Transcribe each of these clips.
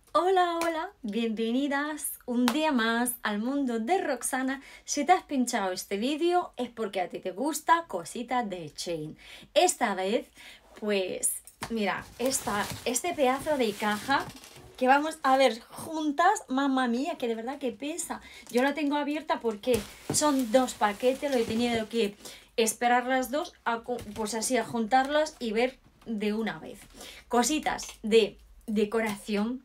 Hola, hola, bienvenidas un día más al mundo de Roxana. Si te has pinchado este vídeo es porque a ti te gusta cositas de Shein. Esta vez, pues, mira, este pedazo de caja que vamos a ver juntas, mamma mía, que de verdad que pesa. Yo la tengo abierta porque son dos paquetes, lo he tenido que esperar las dos, pues así, a juntarlas y ver de una vez. Cositas de decoración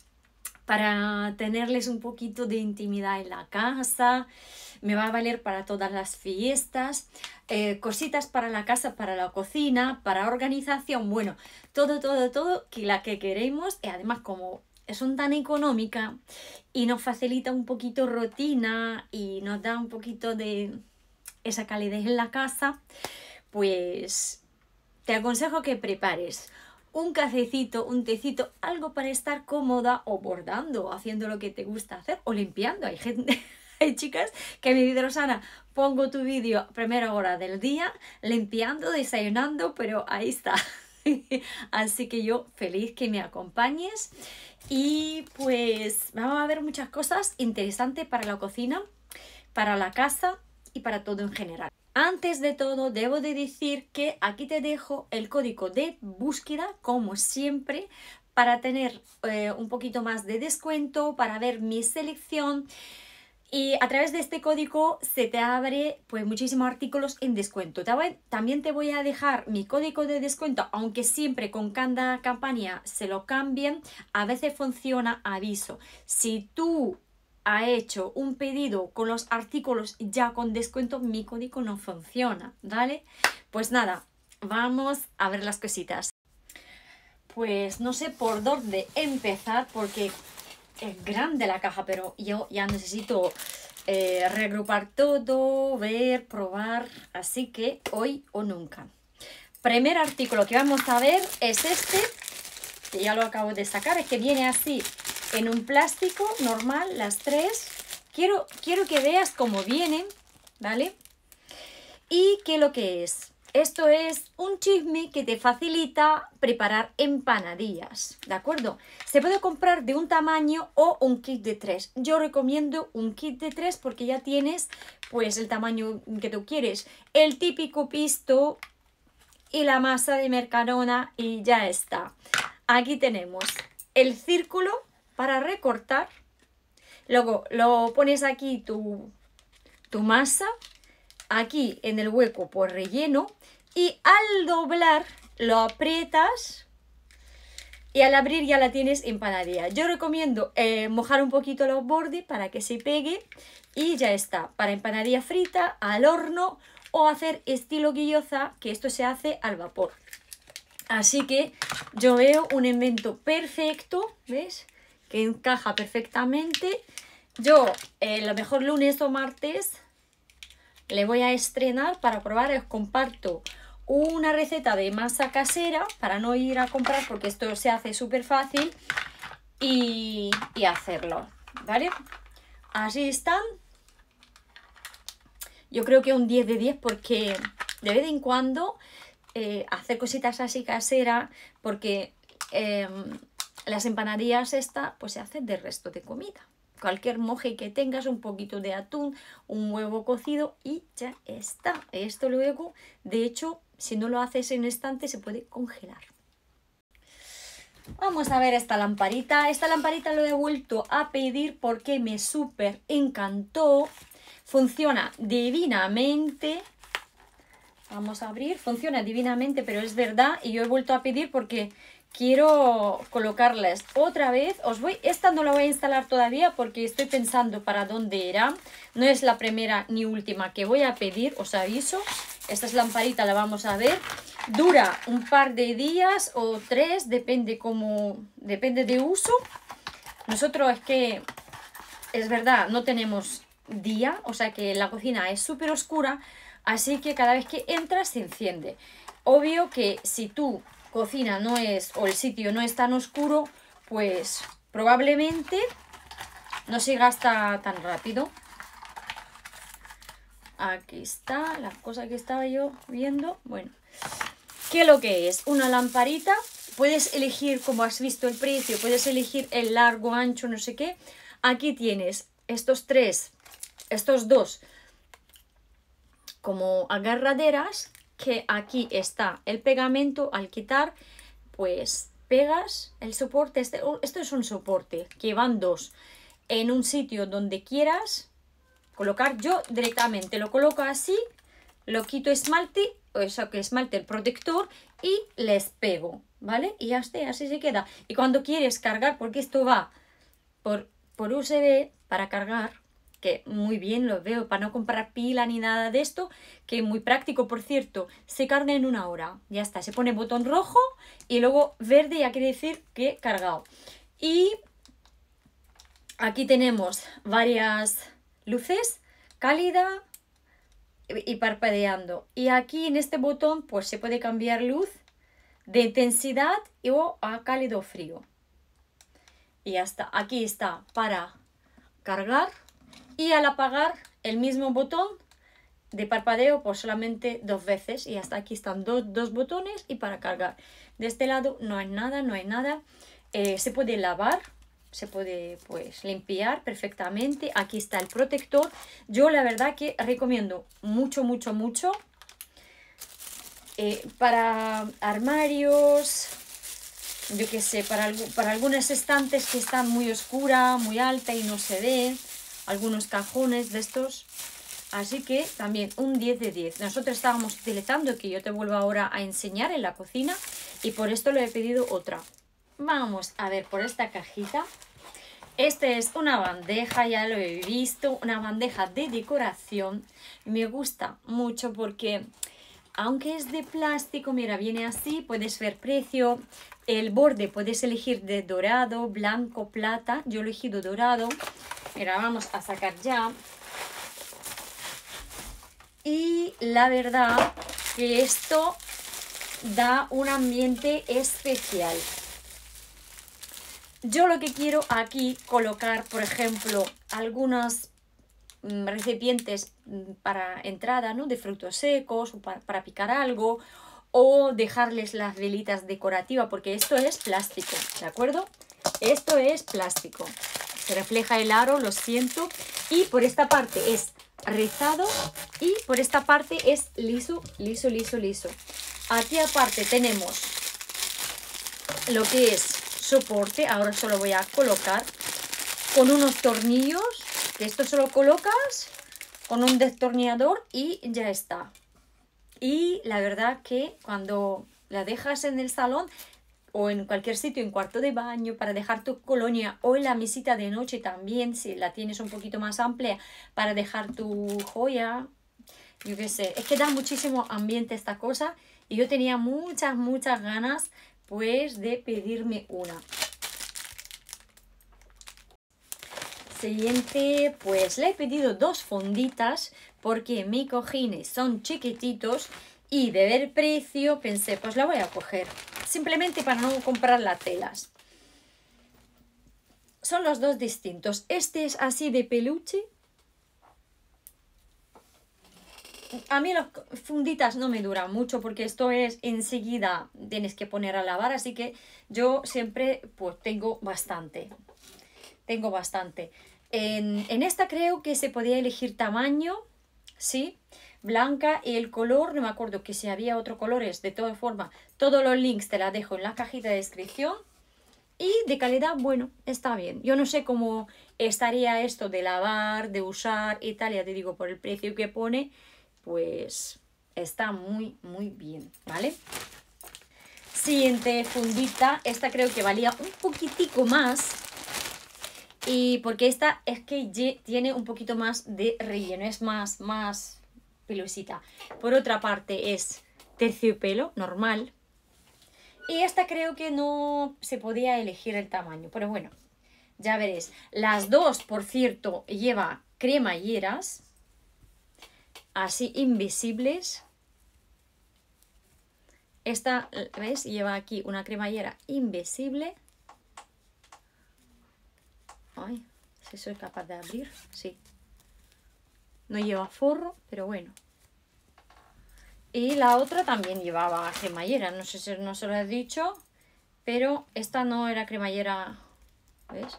para tenerles un poquito de intimidad en la casa. Me va a valer para todas las fiestas, cositas para la casa, para la cocina, para organización, bueno, todo que la que queremos, y además como son tan económicas y nos facilita un poquito rutina y nos da un poquito de esa calidez en la casa, pues te aconsejo que prepares un cafecito, un tecito, algo para estar cómoda o bordando, haciendo lo que te gusta hacer o limpiando. Hay gente, hay chicas que me dicen, Rosana, pongo tu vídeo a primera hora del día, limpiando, desayunando, pero ahí está. Así que yo feliz que me acompañes y pues vamos a ver muchas cosas interesantes para la cocina, para la casa y para todo en general. Antes de todo, debo de decir que aquí te dejo el código de búsqueda, como siempre, para tener un poquito más de descuento, para ver mi selección. Y a través de este código se te abre pues muchísimos artículos en descuento. También te voy a dejar mi código de descuento, aunque siempre con cada campaña se lo cambien. A veces funciona aviso. Si tú ha hecho un pedido con los artículos ya con descuento, mi código no funciona, ¿vale? Pues nada, vamos a ver las cositas. Pues no sé por dónde empezar porque es grande la caja, pero yo ya necesito reagrupar todo, ver, probar, así que hoy o nunca. Primer artículo que vamos a ver es este, que ya lo acabo de sacar, es que viene así en un plástico normal, las tres. Quiero que veas cómo vienen, ¿vale? Y qué lo que es. Esto es un chisme que te facilita preparar empanadillas, ¿de acuerdo? Se puede comprar de un tamaño o un kit de 3. Yo recomiendo un kit de 3 porque ya tienes pues el tamaño que tú quieres. El típico pisto y la masa de Mercadona y ya está. Aquí tenemos el círculo para recortar. Luego lo pones aquí tu masa. Aquí en el hueco por relleno. Y al doblar lo aprietas. Y al abrir ya la tienes empanadilla. Yo recomiendo mojar un poquito los bordes para que se pegue. Y ya está. Para empanadilla frita, al horno o hacer estilo gyoza, que esto se hace al vapor. Así que yo veo un invento perfecto, ¿ves? Que encaja perfectamente. Yo, lo mejor lunes o martes, le voy a estrenar para probar. Os comparto una receta de masa casera para no ir a comprar porque esto se hace súper fácil y hacerlo, ¿vale? Así están. Yo creo que un 10 de 10 porque de vez en cuando hacer cositas así caseras porque las empanadillas estas pues se hacen del resto de comida. Cualquier moje que tengas, un poquito de atún, un huevo cocido y ya está. Esto luego, de hecho, si no lo haces en instante se puede congelar. Vamos a ver esta lamparita. Esta lamparita lo he vuelto a pedir porque me súper encantó. Funciona divinamente. Vamos a abrir. Funciona divinamente, pero es verdad. Y yo he vuelto a pedir porque quiero colocarles otra vez. Esta no la voy a instalar todavía porque estoy pensando para dónde era. No es la primera ni última que voy a pedir, os aviso. Esta es lamparita, la vamos a ver. Dura un par de días o 3, depende de uso. Nosotros es que, es verdad, no tenemos día, o sea que la cocina es súper oscura, así que cada vez que entras se enciende. Obvio que si tu cocina no es, o el sitio no es tan oscuro, pues probablemente no se gasta tan rápido. Aquí está la cosa que estaba yo viendo. Bueno, ¿qué es lo que es? Una lamparita puedes elegir, como has visto el precio, puedes elegir el largo, ancho, no sé qué. Aquí tienes estos dos como agarraderas, que aquí está el pegamento. Al quitar, pues pegas el soporte. Esto es un soporte que van dos en un sitio donde quieras colocar. Yo directamente lo coloco así, lo quito esmalte, o eso que esmalte, el protector, y les pego, ¿vale? Y ya está, así se queda. Y cuando quieres cargar, porque esto va por USB para cargar, que muy bien lo veo, para no comprar pila ni nada de esto, que muy práctico, por cierto, se carga en 1 hora, ya está, se pone botón rojo y luego verde, ya quiere decir que cargado. Y aquí tenemos varias luces, cálida y parpadeando, y aquí en este botón pues se puede cambiar luz de intensidad o a cálido frío. Y ya está, aquí está para cargar, y al apagar el mismo botón de parpadeo pues solamente 2 veces, y hasta aquí están dos botones, y para cargar. De este lado no hay nada, no hay nada. Se puede lavar, se puede pues limpiar perfectamente. Aquí está el protector. Yo la verdad que recomiendo mucho, mucho, mucho para armarios, yo qué sé, para algunos estantes que están muy oscura, muy alta y no se ve, algunos cajones de estos. Así que también un 10 de 10. Nosotros estábamos utilizando, que yo te vuelvo ahora a enseñar, en la cocina, y por esto le he pedido otra. Vamos a ver por esta cajita. Esta es una bandeja, ya lo he visto, una bandeja de decoración. Me gusta mucho porque, aunque es de plástico, mira, viene así, puedes ver precio. El borde puedes elegir de dorado, blanco, plata. Yo he elegido dorado. Mira, vamos a sacar ya. Y la verdad que esto da un ambiente especial. Yo lo que quiero aquí colocar, por ejemplo, algunos recipientes para entrada, ¿no?, de frutos secos, o para picar algo, o dejarles las velitas decorativas, porque esto es plástico, ¿de acuerdo? Esto es plástico. Se refleja el aro, lo siento. Y por esta parte es rizado y por esta parte es liso, liso, liso, liso. Aquí aparte tenemos lo que es soporte. Ahora solo voy a colocar con unos tornillos, que esto solo colocas con un destornillador y ya está. Y la verdad que cuando la dejas en el salón o en cualquier sitio, en cuarto de baño, para dejar tu colonia, o en la mesita de noche también, si la tienes un poquito más amplia, para dejar tu joya, yo qué sé, es que da muchísimo ambiente esta cosa, y yo tenía muchas, muchas ganas pues de pedirme una. Siguiente, pues le he pedido 2 funditas porque mis cojines son chiquititos, y de ver precio pensé, pues la voy a coger, simplemente para no comprar las telas. Son los 2 distintos. Este es así de peluche. A mí las funditas no me duran mucho porque esto es enseguida, tienes que poner a lavar, así que yo siempre pues tengo bastante. Tengo bastante. En esta creo que se podía elegir tamaño, ¿sí? Blanca, y el color, no me acuerdo que si había otro colores. De todas formas, todos los links te la dejo en la cajita de descripción. Y de calidad, bueno, está bien. Yo no sé cómo estaría esto de lavar, de usar y tal, ya te digo, por el precio que pone, pues está muy, muy bien, ¿vale? Siguiente fundita, esta creo que valía un poquitico más. Y porque esta es que tiene un poquito más de relleno, es más pelosita. Por otra parte es terciopelo normal. Y esta creo que no se podía elegir el tamaño, pero bueno, ya veréis. Las dos, por cierto, lleva cremalleras, así invisibles. Esta, ¿ves? Lleva aquí una cremallera invisible. Ay, si soy capaz de abrir, sí. No lleva forro, pero bueno. Y la otra también llevaba cremallera, no sé si no se lo he dicho, pero esta no era cremallera, ¿ves?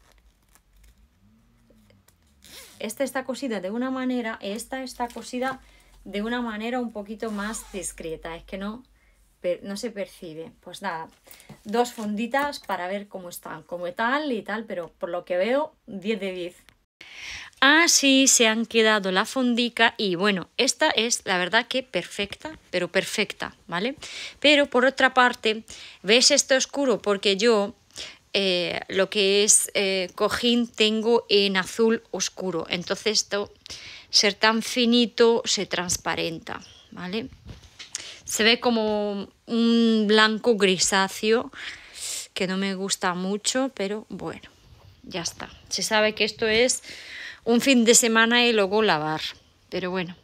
Esta está cosida de una manera, esta está cosida de una manera un poquito más discreta, es que no se percibe. Pues nada, 2 funditas para ver cómo están, como tal y tal, pero por lo que veo, 10 de 10. Así se han quedado la fundica y bueno, esta es la verdad que perfecta, pero perfecta, ¿vale? Pero por otra parte, ¿ves esto oscuro? Porque yo lo que es cojín tengo en azul oscuro, entonces esto, ser tan finito, se transparenta, ¿vale? Se ve como un blanco grisáceo que no me gusta mucho, pero bueno, ya está. Se sabe que esto es un fin de semana y luego lavar, pero bueno.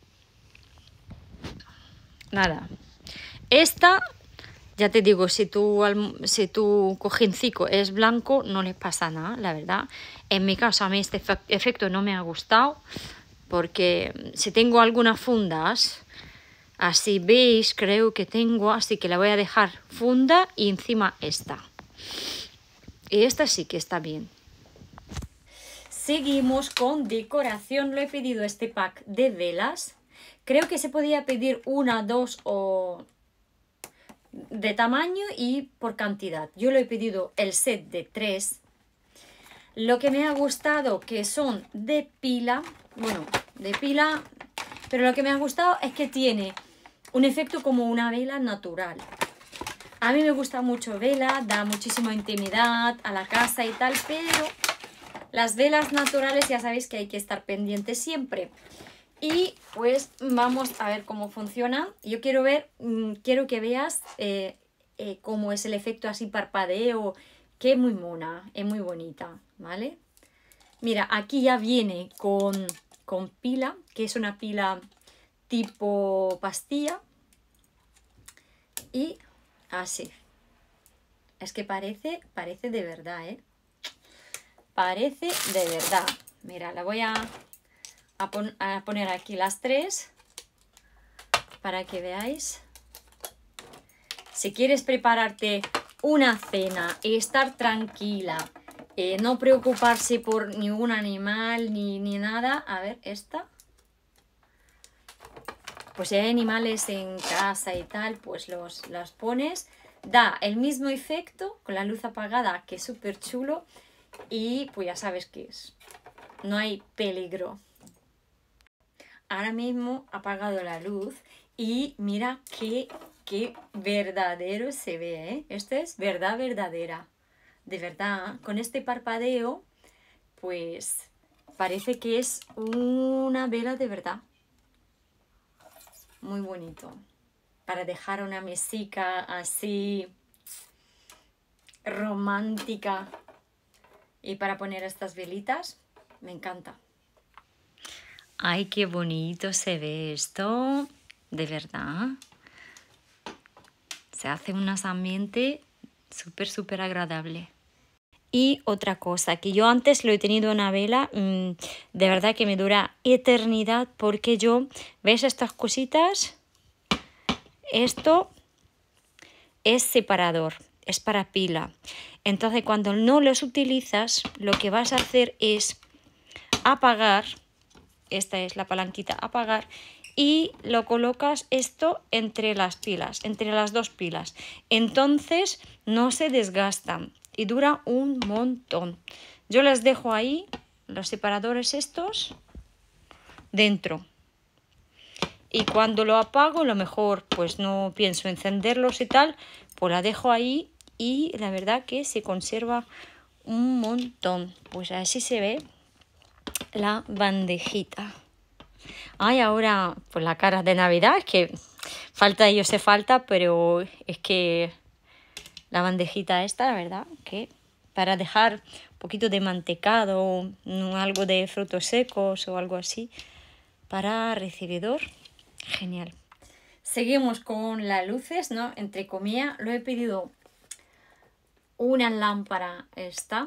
Nada. Esta, ya te digo, si tu cojincico es blanco, no les pasa nada, la verdad. En mi caso, a mí este efecto no me ha gustado, porque si tengo algunas fundas, así veis, creo que tengo, así que la voy a dejar funda y encima esta. Y esta sí que está bien. Seguimos con decoración. Lo he pedido este pack de velas. Creo que se podía pedir 1, 2 o de tamaño y por cantidad. Yo lo he pedido el set de 3. Lo que me ha gustado que son de pila. Bueno, de pila. Pero lo que me ha gustado es que tiene un efecto como una vela natural. A mí me gusta mucho vela, da muchísima intimidad a la casa y tal, pero las velas naturales ya sabéis que hay que estar pendientes siempre. Y pues vamos a ver cómo funciona. Yo quiero que veas cómo es el efecto así parpadeo, que es muy mona, es muy bonita, ¿vale? Mira, aquí ya viene con pila, que es una pila tipo pastilla. Y así. Es que parece de verdad, ¿eh? Parece de verdad. Mira, la voy a poner aquí las 3 para que veáis. Si quieres prepararte una cena y estar tranquila, no preocuparse por ningún animal ni nada. A ver, esta. Pues si hay animales en casa y tal, pues las pones. Da el mismo efecto con la luz apagada, que es súper chulo. Y pues ya sabes qué es. No hay peligro. Ahora mismo ha apagado la luz y mira qué verdadero se ve, ¿eh? Esto es verdad verdadera. De verdad, con este parpadeo, pues parece que es una vela de verdad. Muy bonito. Para dejar una mesica así romántica y para poner estas velitas, me encanta. Ay, qué bonito se ve esto, de verdad. Se hace un ambiente súper agradable. Y otra cosa, que yo antes lo he tenido una vela, de verdad que me dura eternidad, porque yo, ¿ves estas cositas? Esto es separador, es para pila. Entonces cuando no los utilizas, lo que vas a hacer es apagar, esta es la palanquita, apagar, y lo colocas esto entre las pilas, entre las 2 pilas. Entonces no se desgastan y dura un montón. Yo las dejo ahí, los separadores estos, dentro. Y cuando lo apago, lo mejor, pues no pienso encenderlos y tal, pues la dejo ahí y la verdad que se conserva un montón. Pues así se ve la bandejita. Ay, ahora, pues la cara de Navidad, es que falta y se falta, pero es que la bandejita esta, la verdad, que para dejar un poquito de mantecado, algo de frutos secos o algo así, para recibidor. Genial. Seguimos con las luces, ¿no? Entre comillas, lo he pedido una lámpara esta.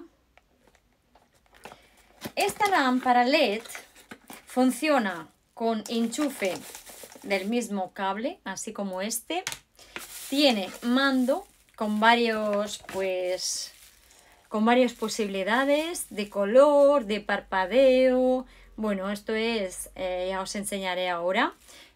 Esta lámpara LED funciona con enchufe del mismo cable, así como este. Tiene mando con varios, pues, con varias posibilidades de color, de parpadeo. Bueno, esto es, ya os enseñaré ahora.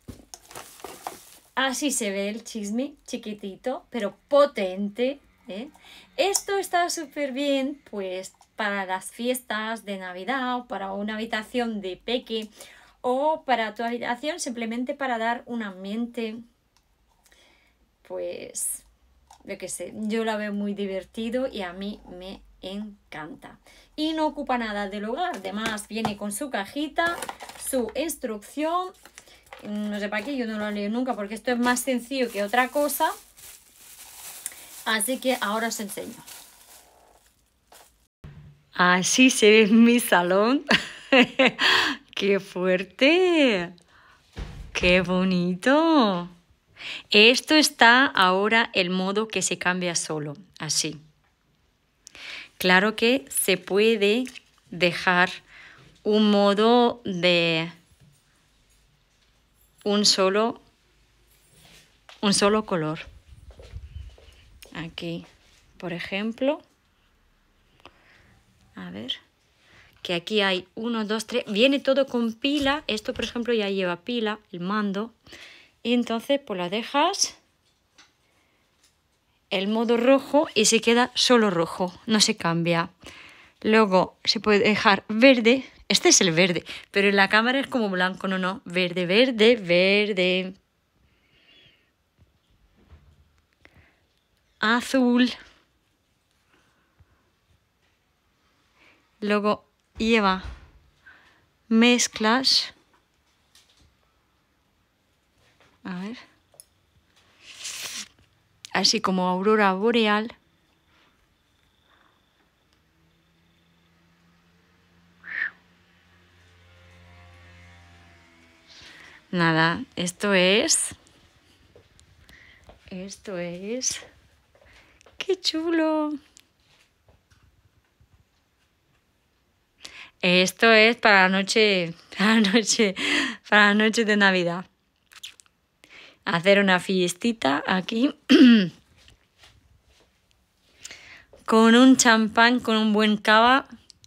Así se ve el chisme, chiquitito, pero potente, ¿eh? Esto está súper bien, pues, para las fiestas de Navidad o para una habitación de peque o para tu habitación simplemente para dar un ambiente, pues, yo qué sé, yo la veo muy divertido y a mí me encanta. Y no ocupa nada del hogar, además viene con su cajita, su instrucción. No sé para qué, yo no lo leo nunca porque esto es más sencillo que otra cosa. Así que ahora os enseño. Así se ve mi salón. ¡Qué fuerte! ¡Qué bonito! Esto está ahora el modo que se cambia solo, así. Claro que se puede dejar un modo de un solo color. Aquí, por ejemplo, a ver, que aquí hay 1, 2, 3, viene todo con pila. Esto, por ejemplo, ya lleva pila, el mando. Y entonces, pues la dejas el modo rojo y se queda solo rojo, no se cambia. Luego se puede dejar verde. Este es el verde, pero en la cámara es como blanco, no, verde, verde, verde. Azul. Luego lleva mezclas. A ver. Así como aurora boreal. Nada, esto es... ¡Qué chulo! Esto es para la noche de Navidad. Hacer una fiestita aquí con un champán, con un buen cava.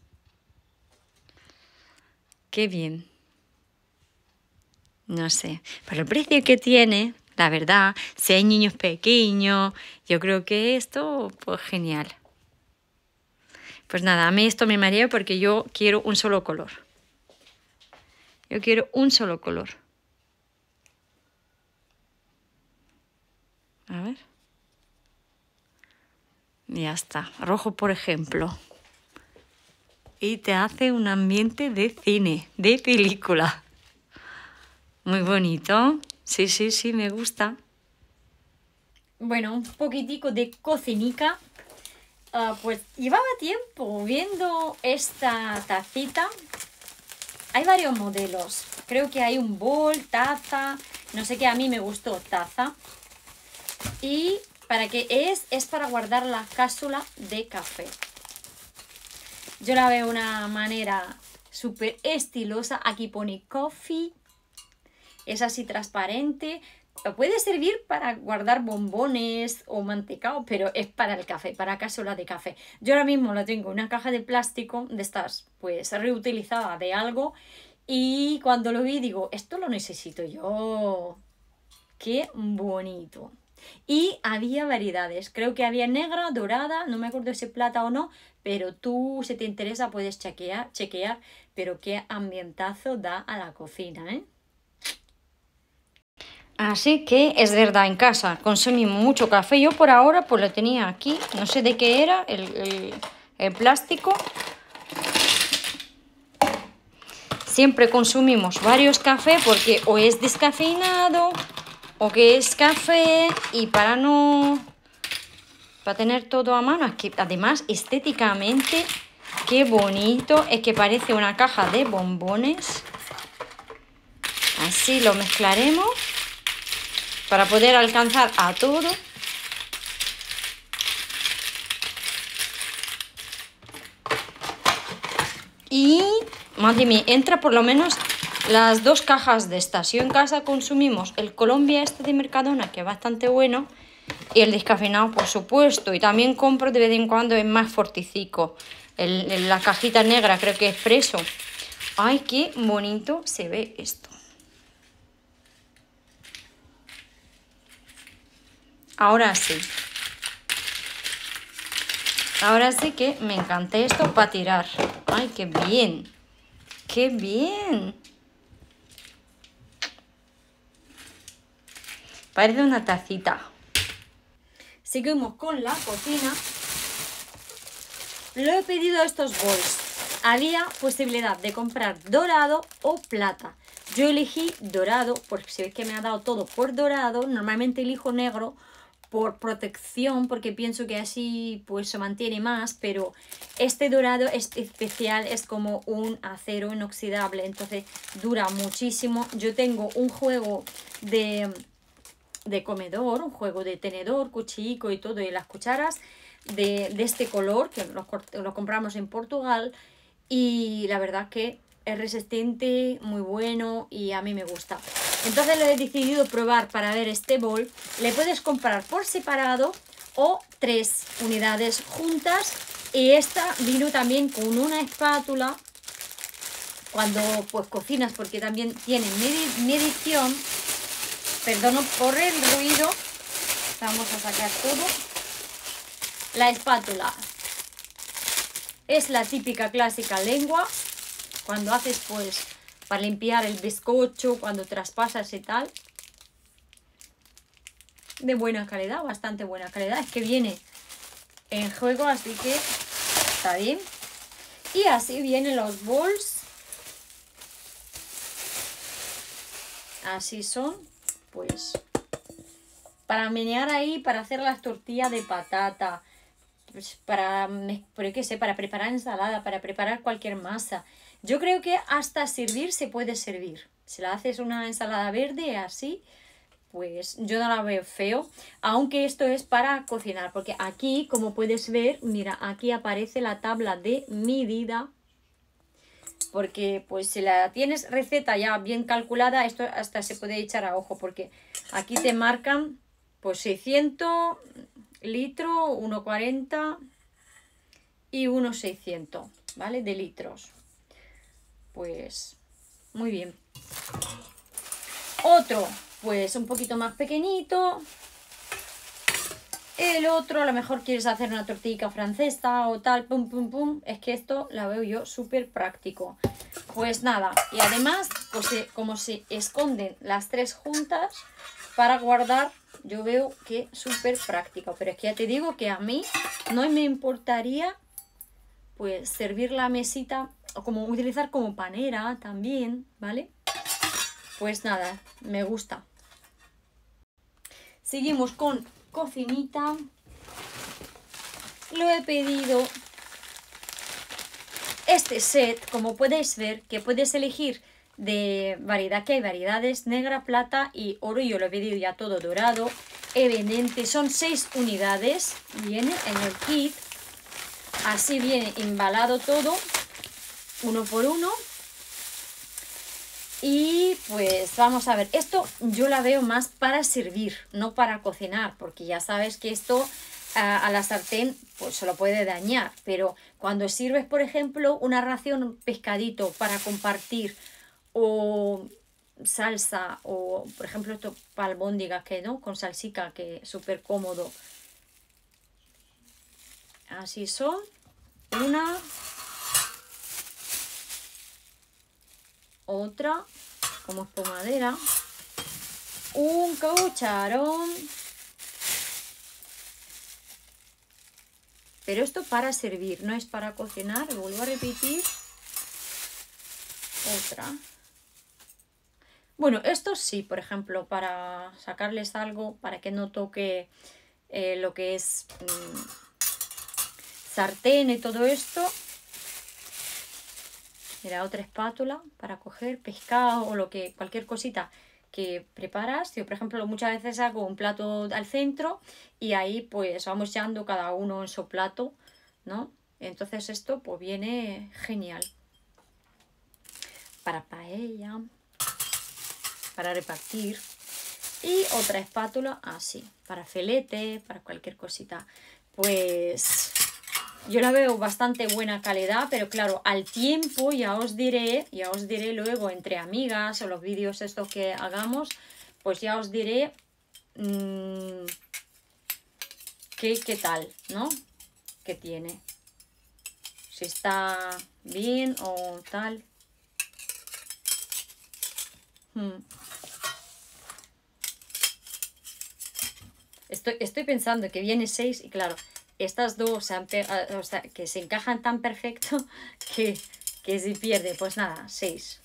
¡Qué bien! No sé, por el precio que tiene, la verdad, si hay niños pequeños, yo creo que esto, pues genial. Pues nada, a mí esto me marea porque yo quiero un solo color. Yo quiero un solo color. A ver. Ya está, rojo por ejemplo. Y te hace un ambiente de cine, de película. Muy bonito. Sí, me gusta. Bueno, un poquitico de cocinica. Pues llevaba tiempo viendo esta tacita. Hay varios modelos. Creo que hay un bol, taza. No sé qué, a mí me gustó taza. Y para qué es para guardar la cápsula de café. Yo la veo de una manera súper estilosa. Aquí pone coffee. Es así transparente. Puede servir para guardar bombones o mantecado, pero es para el café, para cápsula de café. Yo ahora mismo la tengo en una caja de plástico de estas, pues reutilizada de algo. Y cuando lo vi digo, esto lo necesito yo. ¡Qué bonito! Y había variedades. Creo que había negra, dorada, no me acuerdo si plata o no, pero tú, si te interesa, puedes chequear. Pero qué ambientazo da a la cocina, ¿eh? Así que es verdad, en casa consumimos mucho café. Yo por ahora pues lo tenía aquí, no sé de qué era el plástico. Siempre consumimos varios cafés porque o es descafeinado o que es café, y para tener todo a mano. Es que además estéticamente qué bonito, es que parece una caja de bombones. Así lo mezclaremos para poder alcanzar a todo. Y, madre mía, entra por lo menos las 2 cajas de estas. Yo en casa consumimos el Colombia este de Mercadona, que es bastante bueno. Y el descafeinado, por supuesto. Y también compro de vez en cuando el más forticico. La cajita negra, creo que es Expreso. ¡Ay, qué bonito se ve esto! Ahora sí. Ahora sí que me encanta esto para tirar. ¡Ay, qué bien! ¡Qué bien! Parece una tacita. Seguimos con la cocina. Lo he pedido estos bols. Había posibilidad de comprar dorado o plata. Yo elegí dorado porque si ves que me ha dado todo por dorado. Normalmente elijo negro por protección porque pienso que así pues se mantiene más, pero este dorado es especial, es como un acero inoxidable, entonces dura muchísimo. Yo tengo un juego de comedor, un juego de tenedor, cuchillo y todo, y las cucharas de este color, que lo compramos en Portugal, y la verdad que es resistente, muy bueno y a mí me gusta. Entonces lo he decidido probar para ver este bol. Le puedes comprar por separado o 3 unidades juntas, y esta vino también con una espátula cuando pues cocinas, porque también tiene medición. Perdono por el ruido. Vamos a sacar todo. La espátula es la típica clásica lengua. Cuando haces pues para limpiar el bizcocho, cuando traspasas y tal. De buena calidad, bastante buena calidad. Es que viene en juego, así que está bien. Y así vienen los bols. Así son. Pues para menear ahí, para hacer las tortillas de patata, pues para preparar ensalada, para preparar cualquier masa. Yo creo que hasta servir se puede servir. Si la haces una ensalada verde así, pues yo no la veo feo, aunque esto es para cocinar, porque aquí, como puedes ver, mira, aquí aparece la tabla de medida. Porque pues si la tienes receta ya bien calculada, esto hasta se puede echar a ojo, porque aquí te marcan pues 600 litros, 1,40 y 1,600, ¿vale? De litros. Pues muy bien. Otro, pues un poquito más pequeñito. El otro, a lo mejor quieres hacer una tortilla francesa o tal, pum, pum, pum. Es que esto la veo yo súper práctico. Pues nada, y además, pues como se esconden las 3 juntas para guardar, yo veo que súper práctico. Pero es que ya te digo que a mí no me importaría pues servir la mesita o como utilizar como panera también, ¿vale? Pues nada, me gusta. Seguimos con cocinita. Lo he pedido este set, como podéis ver, que puedes elegir de variedad, que hay variedades: negra, plata y oro. Yo lo he pedido ya todo dorado, evidente. Son 6 unidades, viene en el kit. Así viene embalado todo, uno por uno. Y pues vamos a ver, esto yo la veo más para servir, no para cocinar, porque ya sabes que esto a la sartén pues se lo puede dañar. Pero cuando sirves, por ejemplo, una ración pescadito para compartir, o salsa, o por ejemplo esto para albóndigas, que no, con salsica, que es súper cómodo. Así son, una, otra, como espumadera, un cucharón. Pero esto para servir, no es para cocinar. Vuelvo a repetir. Otra. Bueno, esto sí, por ejemplo, para sacarles algo, para que no toque lo que es sartén y todo esto. Mira, otra espátula para coger pescado o cualquier cosita que preparas. Yo, por ejemplo, muchas veces hago un plato al centro y ahí pues vamos echando cada uno en su plato, ¿no? Entonces esto pues viene genial. Para paella, para repartir. Y otra espátula así, para filete, para cualquier cosita. Pues yo la veo bastante buena calidad, pero claro, al tiempo ya os diré luego entre amigas o los vídeos estos que hagamos, pues ya os diré qué tal, ¿no? ¿Qué tiene? Si está bien o tal. Estoy pensando que viene 6 y claro, estas dos se han pegado, o sea, que se encajan tan perfecto que si pierde, pues nada, 6.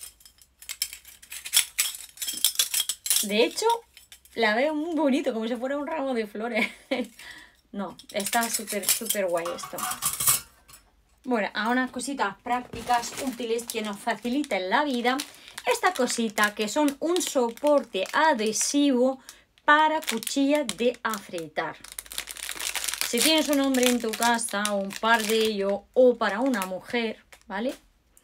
De hecho, la veo muy bonito, como si fuera un ramo de flores. No, está súper guay esto. Bueno, a unas cositas prácticas, útiles, que nos faciliten la vida. Esta cosita que son un soporte adhesivo para cuchillas de afeitar. Si tienes un hombre en tu casa o un par de ellos o para una mujer, ¿vale?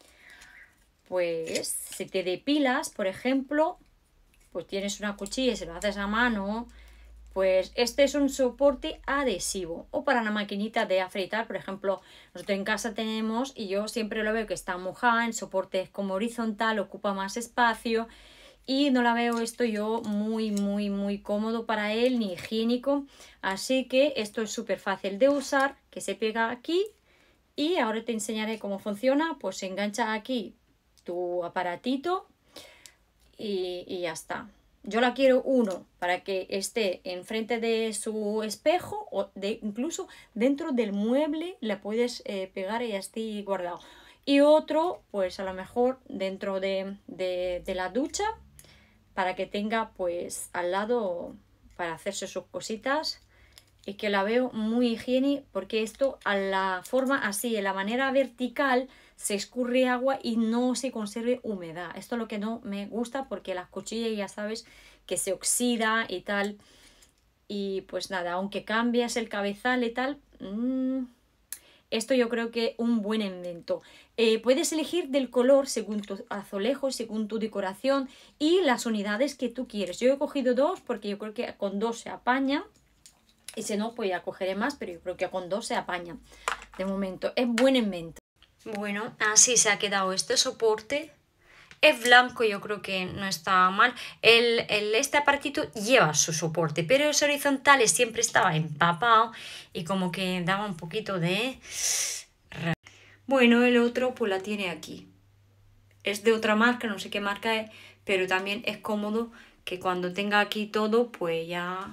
Pues si te depilas, por ejemplo, pues tienes una cuchilla y se lo haces a mano, pues este es un soporte adhesivo. O para una maquinita de afeitar, por ejemplo, nosotros en casa tenemos y yo siempre lo veo que está mojada, el soporte es como horizontal, ocupa más espacio. Y no la veo esto yo muy cómodo para él, ni higiénico. Así que esto es súper fácil de usar, que se pega aquí. Y ahora te enseñaré cómo funciona. Pues se engancha aquí tu aparatito y ya está. Yo la quiero uno para que esté enfrente de su espejo o incluso dentro del mueble la puedes pegar y ya esté guardado. Y otro, pues a lo mejor dentro de la ducha, para que tenga pues al lado para hacerse sus cositas, y que la veo muy higiénica porque esto a la forma así, en la manera vertical, se escurre agua y no se conserve humedad. Esto es lo que no me gusta porque las cuchillas ya sabes que se oxida y tal. Y pues nada, aunque cambias el cabezal y tal, esto yo creo que un buen invento. Puedes elegir del color según tu azulejo, según tu decoración y las unidades que tú quieres. Yo he cogido 2 porque yo creo que con 2 se apaña. Y si no, pues ya cogeré más, pero yo creo que con 2 se apaña. De momento, es buen invento. Bueno, así se ha quedado este soporte. Es blanco, yo creo que no está mal. Este aparatito lleva su soporte, pero los horizontales siempre estaba empapado y como que daba un poquito de... Bueno, el otro pues la tiene aquí. Es de otra marca, no sé qué marca es, pero también es cómodo que cuando tenga aquí todo, pues ya...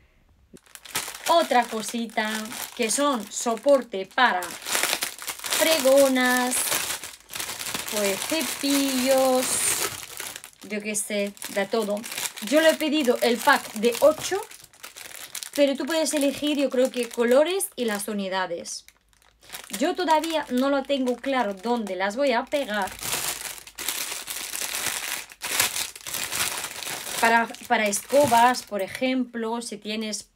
Otra cosita que son soporte para fregonas, pues cepillos, yo qué sé, de todo. Yo le he pedido el pack de 8, pero tú puedes elegir, yo creo que colores y las unidades. Yo todavía no lo tengo claro dónde las voy a pegar. Para escobas, por ejemplo, si tienes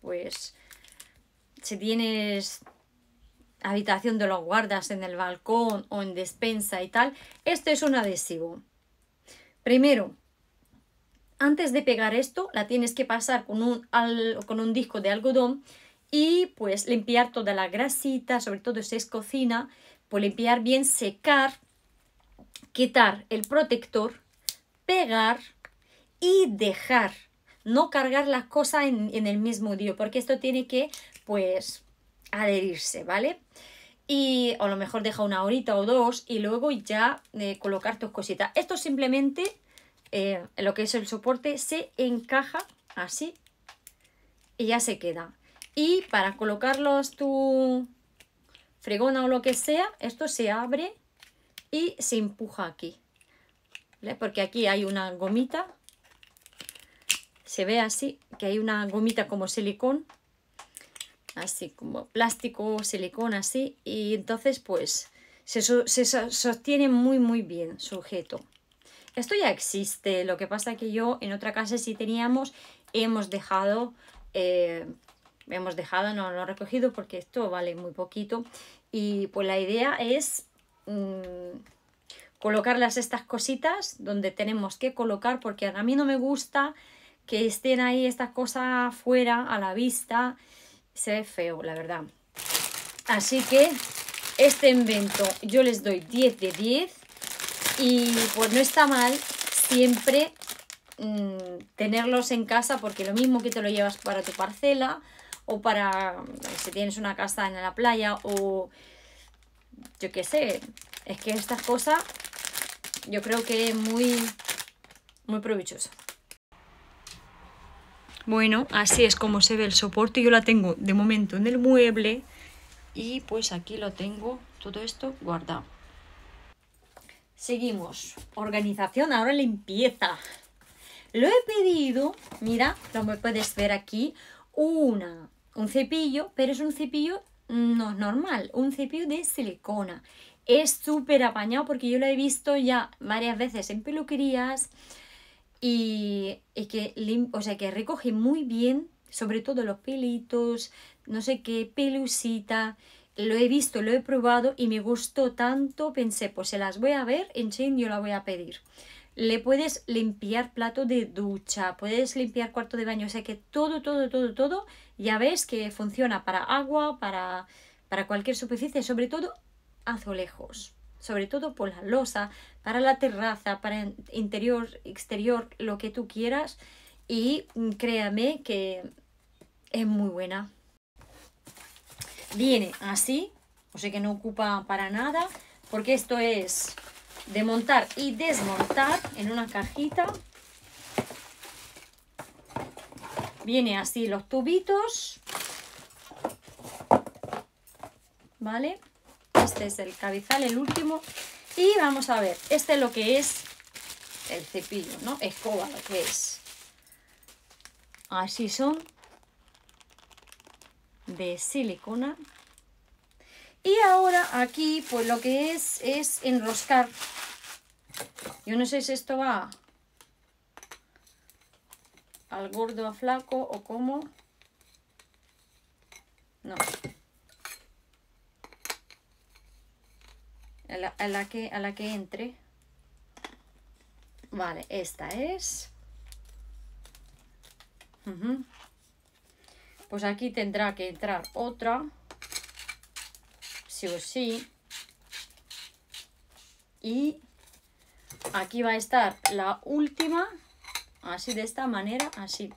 habitación de los guardas en el balcón o en despensa y tal, este es un adhesivo. Primero, antes de pegar esto, la tienes que pasar con un disco de algodón y pues limpiar toda la grasita, sobre todo si es cocina, pues limpiar bien, secar, quitar el protector, pegar y dejar. No cargar las cosas en el mismo día, porque esto tiene que pues adherirse, ¿vale? Y a lo mejor deja una horita o 2 y luego ya colocar tus cositas. Esto simplemente, lo que es el soporte, se encaja así y ya se queda. Y para colocarlos tu fregona o lo que sea, esto se abre y se empuja aquí, ¿vale? Porque aquí hay una gomita, se ve así, que hay una gomita como silicón, así como plástico, silicón, así, y entonces pues se sostiene muy bien sujeto. Esto ya existe, lo que pasa que yo en otra casa sí teníamos, hemos dejado, no lo he recogido porque esto vale muy poquito, y pues la idea es colocarlas estas cositas donde tenemos que colocar, porque a mí no me gusta que estén ahí estas cosas fuera a la vista, se ve feo, la verdad. Así que este invento yo les doy 10 de 10 y pues no está mal siempre tenerlos en casa, porque lo mismo que te lo llevas para tu parcela o para si tienes una casa en la playa o yo qué sé, es que estas cosas yo creo que es muy provechoso. Bueno, así es como se ve el soporte. Yo la tengo de momento en el mueble y pues aquí lo tengo todo esto guardado. Seguimos. Organización, ahora limpieza. Lo he pedido, mira, como puedes ver aquí, un cepillo, pero es un cepillo no normal, un cepillo de silicona. Es súper apañado porque yo lo he visto ya varias veces en peluquerías y que recoge muy bien, sobre todo los pelitos, no sé qué, pelusita. Lo he visto, lo he probado y me gustó tanto, pensé, pues se las voy a ver en Shein, yo la voy a pedir. Le puedes limpiar plato de ducha, puedes limpiar cuarto de baño, o sea que todo, ya ves que funciona para agua, para cualquier superficie, sobre todo azulejos, sobre todo por la losa, para la terraza, para interior, exterior, lo que tú quieras y créame que es muy buena. Viene así, o sea que no ocupa para nada, porque esto es de montar y desmontar en una cajita. Viene así los tubitos, ¿vale? Este es el cabezal, el último. Y vamos a ver, este es lo que es el cepillo, ¿no? Escoba, lo que es. Así son, de silicona. Y ahora aquí pues lo que es enroscar. Yo no sé si esto va al gordo, a flaco o cómo. No. A la que entre. Vale, esta es. Pues aquí tendrá que entrar otra. Sí o sí. Y aquí va a estar la última. Así, de esta manera, así.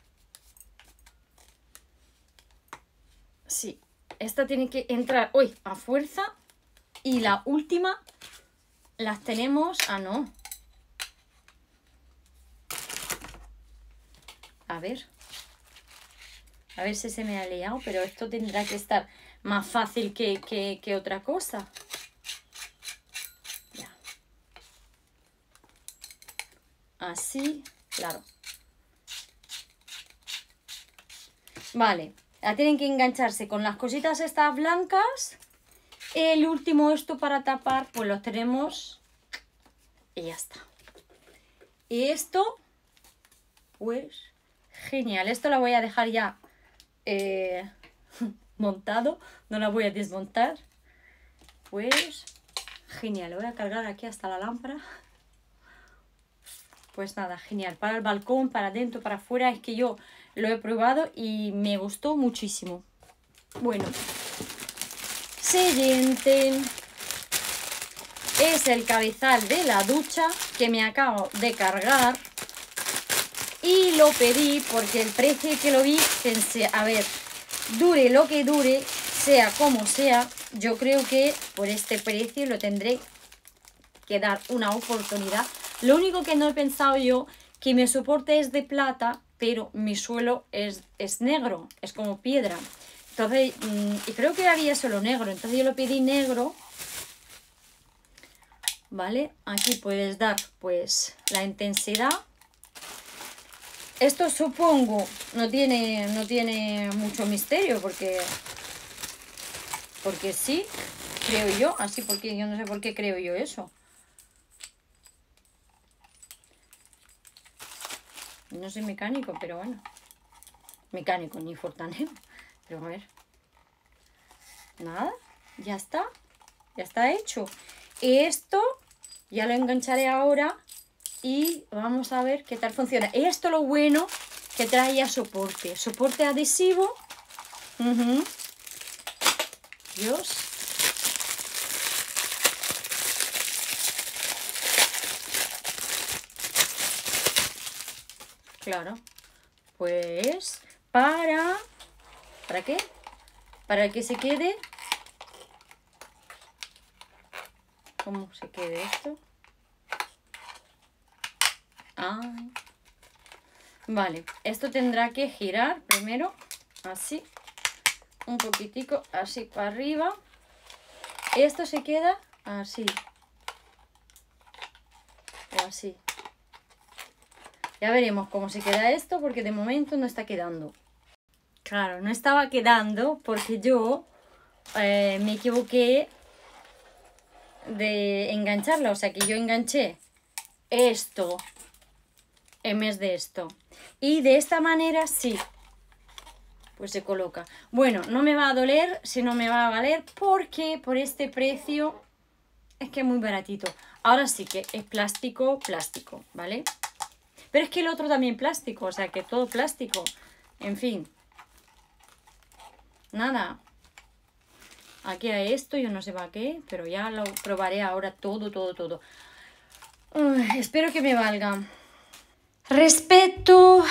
Sí, esta tiene que entrar hoy a fuerza. Y la última las tenemos... Ah, no. A ver si se me ha liado, pero esto tendrá que estar más fácil que otra cosa. Ya. Así, claro. Vale, ya tienen que engancharse con las cositas estas blancas. El último, esto para tapar, pues los tenemos y ya está. Y esto, pues, genial. Esto lo voy a dejar ya montado, no la voy a desmontar. Pues genial, lo voy a cargar aquí hasta la lámpara. Pues nada, genial, para el balcón, para adentro, para afuera. Es que yo lo he probado y me gustó muchísimo. Bueno, siguiente es el cabezal de la ducha que me acabo de cargar. Y lo pedí porque el precio que lo vi, pensé, a ver, dure lo que dure, sea como sea, yo creo que por este precio lo tendré que dar una oportunidad. Lo único que no he pensado yo, que mi soporte es de plata, pero mi suelo es negro, es como piedra. Entonces, y creo que había solo negro, entonces yo lo pedí negro. ¿Vale? Aquí puedes dar pues la intensidad. Esto supongo no tiene mucho misterio porque sí, creo yo, así, porque yo no sé por qué creo yo eso. No soy mecánico, pero bueno. Mecánico, ni fontanero. Pero a ver. Nada, ya está hecho. Y esto ya lo engancharé ahora y vamos a ver qué tal funciona. Esto lo bueno que traía soporte adhesivo. Dios. Claro, pues ¿para qué? Para que se quede. ¿Cómo se quede esto? Vale, esto tendrá que girar primero, así, un poquitico, así para arriba. Esto se queda así, o así. Ya veremos cómo se queda esto, porque de momento no está quedando. Claro, no estaba quedando porque yo me equivoqué de engancharla, o sea que yo enganché esto en vez de esto, y de esta manera sí, pues se coloca. Bueno, no me va a doler, si no me va a valer, porque por este precio es que es muy baratito. Ahora sí que es plástico, ¿vale? Pero es que el otro también plástico, o sea que todo plástico, en fin. Nada, aquí hay esto, yo no sé para qué, pero ya lo probaré ahora todo. Espero que me valga. Respecto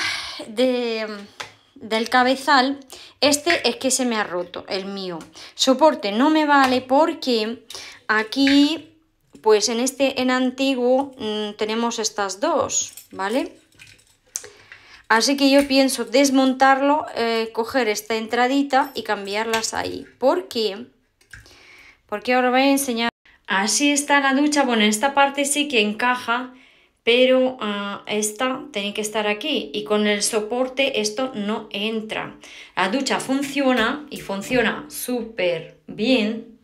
del cabezal, este es que se me ha roto, el mío. Soporte no me vale porque aquí, pues en antiguo tenemos estas dos, ¿vale? Así que yo pienso desmontarlo, coger esta entradita y cambiarlas ahí. ¿Por qué? Porque ahora voy a enseñar. Así está la ducha. Bueno, esta parte sí que encaja, pero esta tiene que estar aquí. Y con el soporte esto no entra. La ducha funciona y funciona súper bien.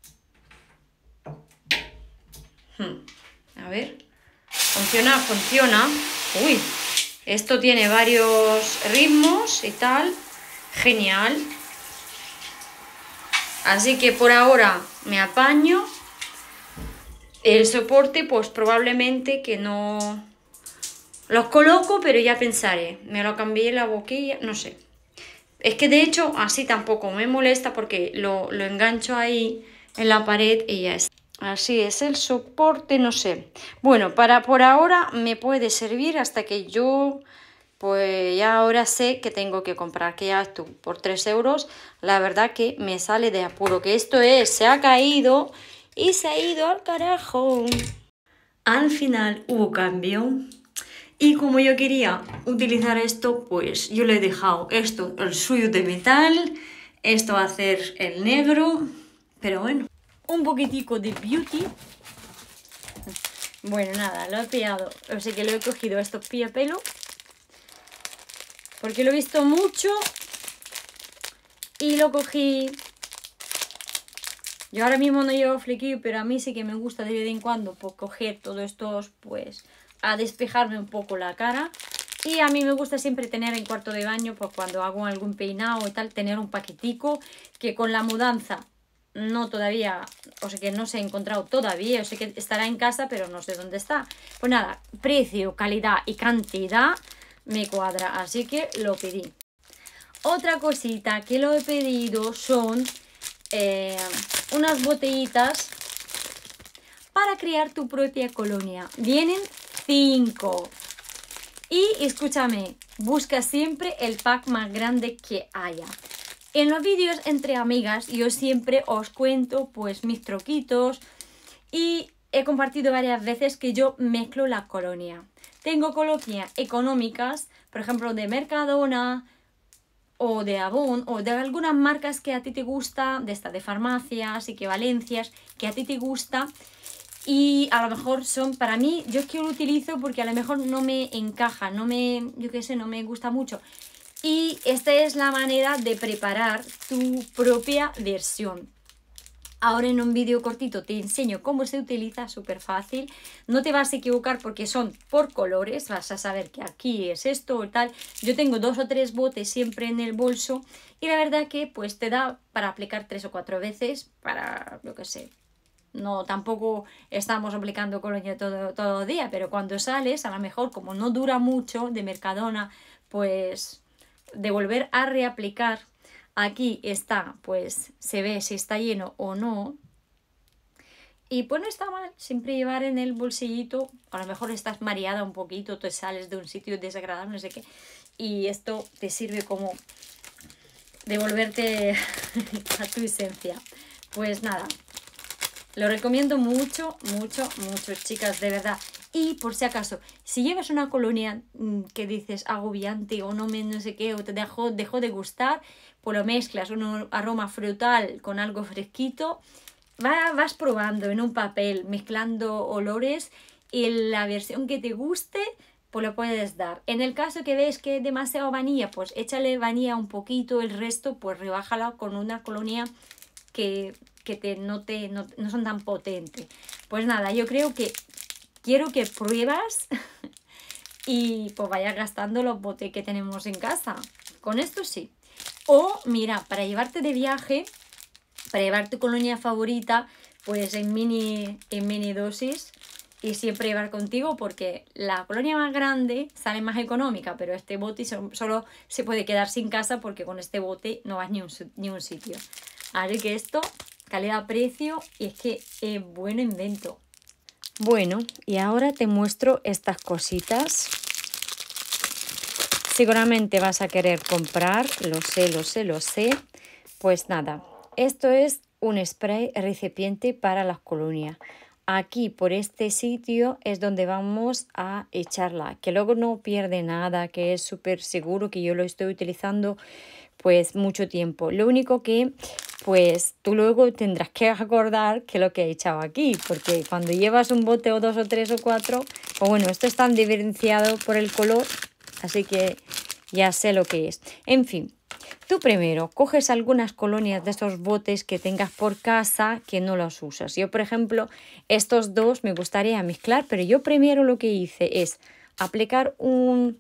A ver. Funciona. Uy. Esto tiene varios ritmos y tal. Genial. Así que por ahora me apaño. El soporte, pues probablemente que no los coloco, pero ya pensaré. Me lo cambié la boquilla, no sé. Es que de hecho así tampoco me molesta porque lo engancho ahí en la pared y ya está. Así es el soporte, no sé. Bueno, por ahora me puede servir hasta que yo, pues ya ahora sé que tengo que comprar, que ya esto por 3 euros, la verdad que me sale de apuro, que esto se ha caído y se ha ido al carajo. Al final hubo cambio y como yo quería utilizar esto, pues yo le he dejado esto, el suyo de metal, esto va a ser el negro, pero bueno. Un poquitico de beauty. Bueno, nada, lo he pillado, o sea que lo he cogido estos pelo porque lo he visto mucho y lo cogí. Yo ahora mismo no llevo flequillo, pero a mí sí que me gusta de vez en cuando pues, coger todos estos, pues a despejarme un poco la cara. Y a mí me gusta siempre tener en cuarto de baño, pues cuando hago algún peinado y tal, tener un paquetico que con la mudanza no todavía, o sea que no se ha encontrado todavía, o sea que estará en casa, pero no sé dónde está. Pues nada, precio, calidad y cantidad me cuadra, así que lo pedí. Otra cosita que lo he pedido son unas botellitas para crear tu propia colonia. Vienen 5. Y escúchame, busca siempre el pack más grande que haya. En los vídeos entre amigas yo siempre os cuento pues mis truquitos y he compartido varias veces que yo mezclo la colonia. Tengo colonias económicas, por ejemplo de Mercadona o de Avon o de algunas marcas que a ti te gusta, de farmacias, equivalencias, que a ti te gusta. Y a lo mejor son, para mí, yo es que lo utilizo porque a lo mejor no me encaja, yo qué sé, no me gusta mucho. Y esta es la manera de preparar tu propia versión. Ahora en un vídeo cortito te enseño cómo se utiliza, súper fácil. No te vas a equivocar porque son por colores, vas a saber que aquí es esto o tal. Yo tengo 2 o 3 botes siempre en el bolso y la verdad que pues te da para aplicar 3 o 4 veces para, yo qué sé, no tampoco estamos aplicando colonia todos los días, pero cuando sales, a lo mejor como no dura mucho de Mercadona, pues de volver a reaplicar. Aquí está, pues se ve si está lleno o no. Y pues no está mal, siempre llevar en el bolsillito, a lo mejor estás mareada un poquito, te sales de un sitio desagradable, no sé qué, y esto te sirve como devolverte a tu esencia. Pues nada, lo recomiendo mucho, mucho, mucho, chicas, de verdad. Y por si acaso, si llevas una colonia que dices agobiante o no sé qué, o te dejó de gustar, pues lo mezclas, un aroma frutal con algo fresquito, vas probando en un papel, mezclando olores y la versión que te guste, pues lo puedes dar. En el caso que ves que es demasiado vainilla, pues échale vainilla un poquito, el resto pues rebájala con una colonia que no son tan potentes. Pues nada, yo creo que quiero que pruebas y pues vayas gastando los botes que tenemos en casa. Con esto sí. O mira, para llevarte de viaje, para llevar tu colonia favorita, pues en mini dosis y siempre llevar contigo, porque la colonia más grande sale más económica, pero este bote solo se puede quedar sin casa porque con este bote no vas ni un sitio. Así que esto, calidad-precio, y es que es buen invento. Bueno, y ahora te muestro estas cositas. Seguramente vas a querer comprar, lo sé. Pues nada, esto es un spray recipiente para las colonias. Aquí por este sitio es donde vamos a echarla, que luego no pierde nada, que es súper seguro, que yo lo estoy utilizando pues mucho tiempo. Lo único que pues tú luego tendrás que acordar que lo que he echado aquí, porque cuando llevas un bote o 2 o 3 o 4, pues bueno, esto es tan diferenciado por el color, así que ya sé lo que es. En fin, tú primero coges algunas colonias de estos botes que tengas por casa que no los usas. Yo, por ejemplo, estos dos me gustaría mezclar, pero yo primero lo que hice es aplicar un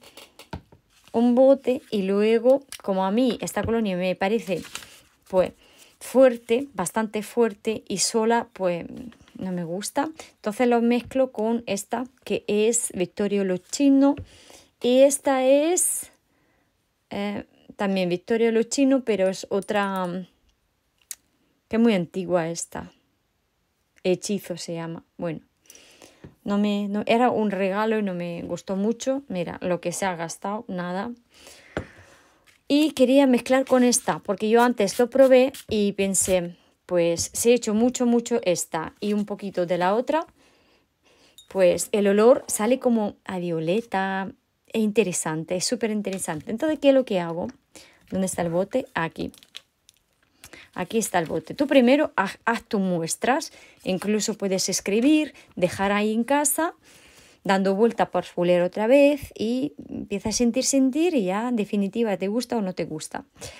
bote y luego, como a mí esta colonia me parece pues fuerte, bastante fuerte y sola, pues no me gusta. Entonces lo mezclo con esta que es Vittorio Luchino y esta es también Vittorio Luchino, pero es otra que es muy antigua esta. Hechizo se llama. Bueno, no, era un regalo y no me gustó mucho. Mira, lo que se ha gastado, nada. Y quería mezclar con esta, porque yo antes lo probé y pensé, pues si he hecho mucho esta y un poquito de la otra, pues el olor sale como a violeta, es interesante, es súper interesante. Entonces, ¿qué es lo que hago? ¿Dónde está el bote? Aquí. Aquí está el bote. Tú primero haz tus muestras, incluso puedes escribir, dejar ahí en casa, dando vuelta por fuler otra vez y empieza a sentir y ya en definitiva te gusta o no te gusta.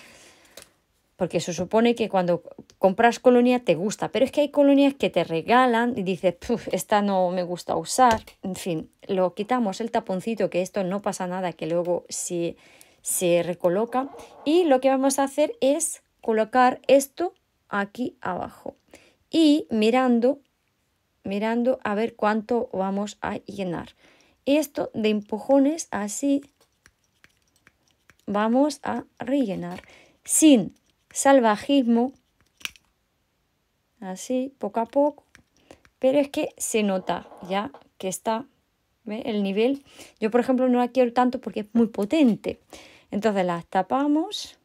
Porque se supone que cuando compras colonia te gusta, pero es que hay colonias que te regalan y dices, esta no me gusta usar. En fin, lo quitamos el taponcito, que esto no pasa nada, que luego se recoloca. Y lo que vamos a hacer es colocar esto aquí abajo y mirando a ver cuánto vamos a llenar. Esto de empujones así vamos a rellenar sin salvajismo, así poco a poco, pero es que se nota ya que está, ¿ve? El nivel. Yo por ejemplo no la quiero tanto porque es muy potente, entonces las tapamos.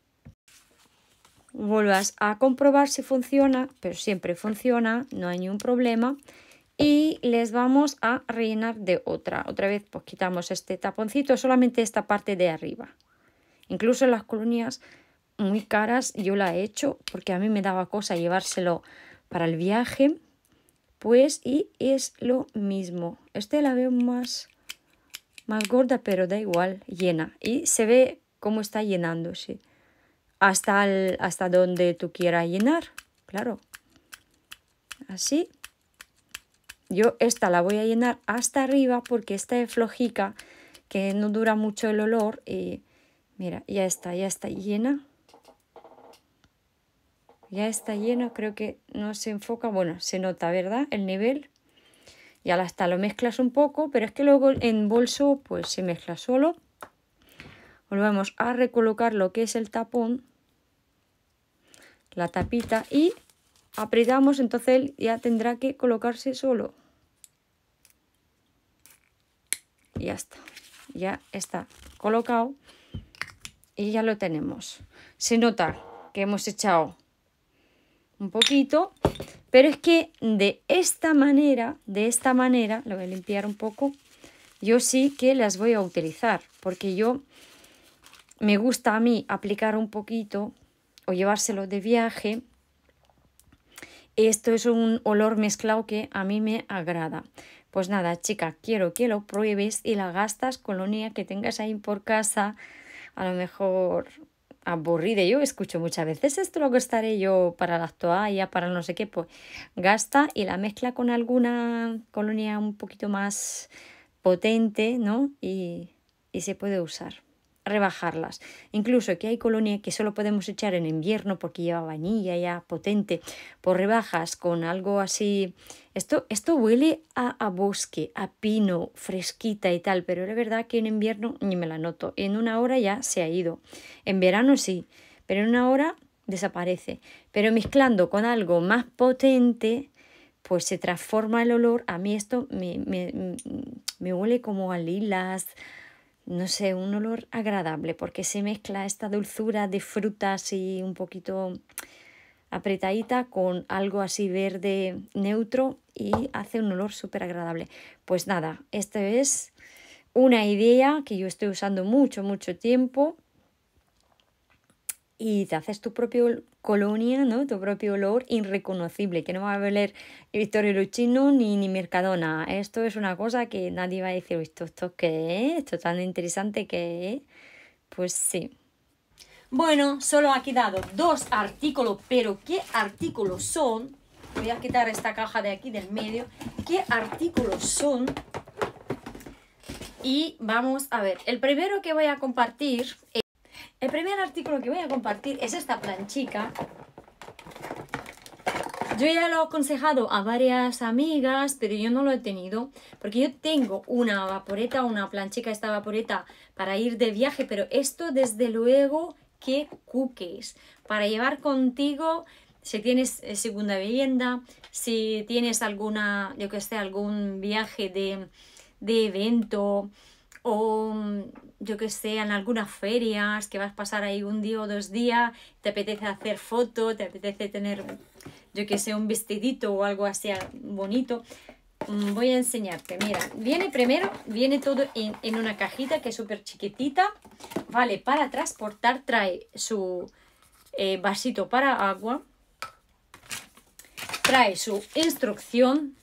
Vuelvas a comprobar si funciona, pero siempre funciona, no hay ningún problema. Y les vamos a rellenar de otra vez pues quitamos este taponcito, solamente esta parte de arriba. Incluso las colonias muy caras yo la he hecho porque a mí me daba cosa llevárselo para el viaje, pues, y es lo mismo. Este la veo más gorda, pero da igual, llena, y se ve cómo está llenándose hasta donde tú quieras llenar, claro, así. Yo esta la voy a llenar hasta arriba porque esta es flojica, que no dura mucho el olor. Y mira, ya está llena. Ya está lleno, creo que no se enfoca. Bueno, se nota, ¿verdad? El nivel. Y ahora hasta lo mezclas un poco, pero es que luego en bolso pues se mezcla solo. Volvemos a recolocar lo que es el tapón, la tapita, y apretamos, entonces él ya tendrá que colocarse solo. Y ya está colocado y ya lo tenemos. Se nota que hemos echado un poquito, pero es que de esta manera, lo voy a limpiar un poco, yo sí que las voy a utilizar, porque yo me gusta a mí aplicar un poquito o llevárselo de viaje. Esto es un olor mezclado que a mí me agrada. Pues nada, chica, quiero que lo pruebes y la gastas colonia que tengas ahí por casa, a lo mejor aburrida. Yo escucho muchas veces, esto lo gastaré yo para las toallas, para no sé qué, pues gasta y la mezcla con alguna colonia un poquito más potente, ¿no? Y se puede usar. Rebajarlas. Incluso que hay colonias que solo podemos echar en invierno porque lleva vainilla ya potente, por rebajas con algo así. Esto huele a bosque, a pino, fresquita y tal, pero es verdad que en invierno ni me la noto. En una hora ya se ha ido. En verano sí, pero en una hora desaparece. Pero mezclando con algo más potente, pues se transforma el olor. A mí esto me huele como a lilas, no sé, un olor agradable, porque se mezcla esta dulzura de frutas y un poquito apretadita con algo así verde neutro y hace un olor súper agradable. Pues nada, esta es una idea que yo estoy usando mucho tiempo. Y te haces tu propio colonia, ¿no? Tu propio olor irreconocible, que no va a oler Vittorio Luchino ni Mercadona. Esto es una cosa que nadie va a decir, ¿esto qué es? ¿Esto tan interesante que es? Pues sí. Bueno, solo ha quedado 2 artículos, pero ¿qué artículos son? Voy a quitar esta caja de aquí del medio. ¿Qué artículos son? Y vamos a ver. El primero que voy a compartir... El primer artículo que voy a compartir es esta planchica. Yo ya lo he aconsejado a varias amigas, pero yo no lo he tenido, porque yo tengo una vaporeta, una planchica, esta vaporeta para ir de viaje, pero esto desde luego que cookies, para llevar contigo si tienes segunda vivienda, si tienes alguna, yo que sé, algún viaje de evento, o yo que sé, en algunas ferias que vas a pasar ahí un día o 2 días, te apetece hacer fotos, te apetece tener, yo que sé, un vestidito o algo así bonito. Voy a enseñarte, mira, viene todo en una cajita que es súper chiquitita, vale, para transportar, trae su vasito para agua, trae su instrucción,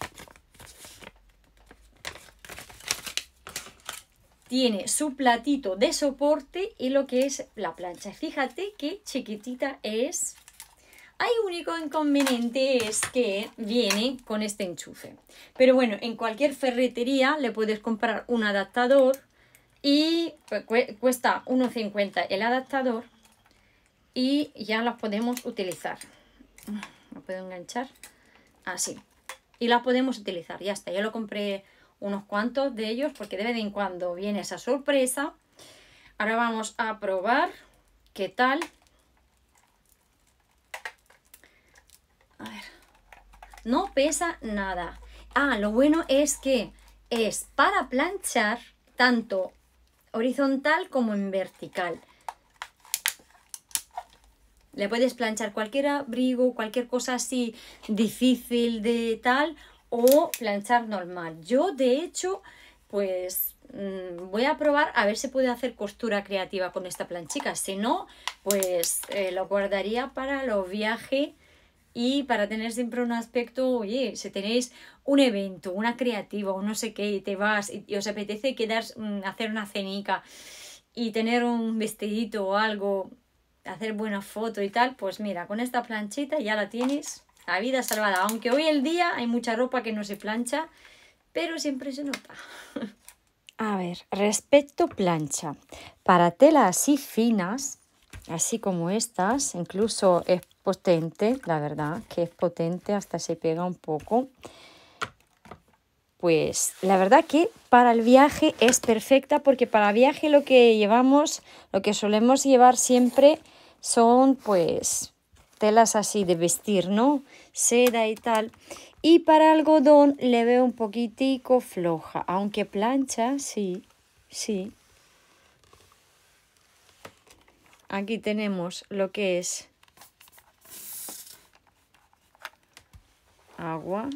tiene su platito de soporte y lo que es la plancha. Fíjate qué chiquitita es. Hay único inconveniente es que viene con este enchufe. Pero bueno, en cualquier ferretería le puedes comprar un adaptador y cuesta 1,50 el adaptador y ya las podemos utilizar. Lo puedo enganchar así. Y las podemos utilizar, ya está. Yo lo compré unos cuantos de ellos porque de vez en cuando viene esa sorpresa. Ahora vamos a probar qué tal. A ver, no pesa nada. Lo bueno es que es para planchar tanto horizontal como en vertical. Le puedes planchar cualquier abrigo, cualquier cosa así difícil de tal, o planchar normal. Yo de hecho pues voy a probar a ver si puedo hacer costura creativa con esta planchica. Si no, pues lo guardaría para los viajes y para tener siempre un aspecto, oye, si tenéis un evento, una creativa o no sé qué, y te vas y os apetece hacer una cenica y tener un vestidito o algo, hacer buena foto y tal, pues mira, con esta planchita ya la tienes, la vida salvada. Aunque hoy el día hay mucha ropa que no se plancha, pero siempre se nota. A ver, respecto plancha, para telas así finas, así como estas, incluso potente, la verdad, que es potente, hasta se pega un poco. Pues la verdad que para el viaje es perfecta, porque para viaje lo que llevamos, lo que solemos llevar siempre son pues telas así de vestir, ¿no? Seda y tal. Y para algodón le veo un poquitico floja, aunque plancha, sí, sí. Aquí tenemos lo que es agua.